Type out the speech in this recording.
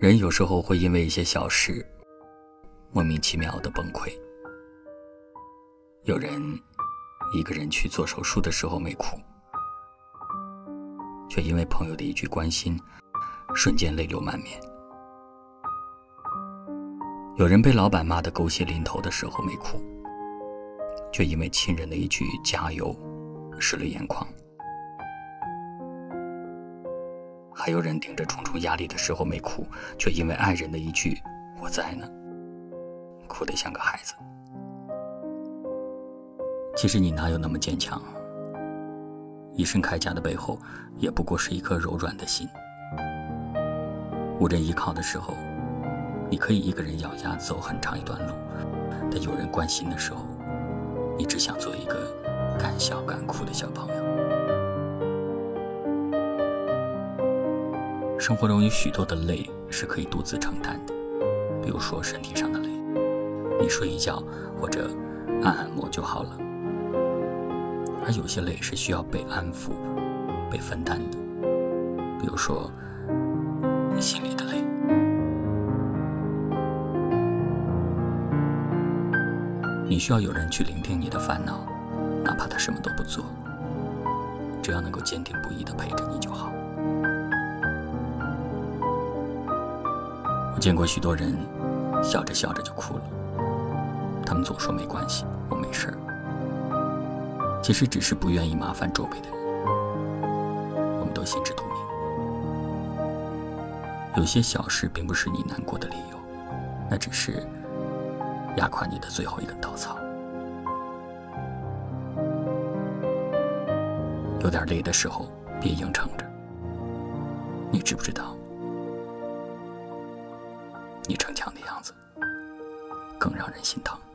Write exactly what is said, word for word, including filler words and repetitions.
人有时候会因为一些小事莫名其妙的崩溃。有人一个人去做手术的时候没哭，却因为朋友的一句关心瞬间泪流满面。有人被老板骂得狗血淋头的时候没哭，却因为亲人的一句加油湿了眼眶。还有人顶着重重压力的时候没哭，却因为爱人的一句我在呢哭得像个孩子。其实你哪有那么坚强，一身铠甲的背后也不过是一颗柔软的心。无人依靠的时候，你可以一个人咬牙走很长一段路，但有人关心的时候，你只想做一个敢笑敢哭的小朋友。生活中有许多的累是可以独自承担的，比如说身体上的累，你睡一觉或者按按摩就好了。而有些累是需要被安抚、被分担的，比如说心里的累。你需要有人去聆听你的烦恼，哪怕他什么都不做，只要能够坚定不移地陪着你就好。我见过许多人笑着笑着就哭了，他们总说没关系，我没事儿，其实只是不愿意麻烦周围的人，我们都心知肚明。有些小事并不是你难过的理由，那只是压垮你的最后一根稻草。有点累的时候别硬撑着，你知不知道你逞强的样子更让人心疼。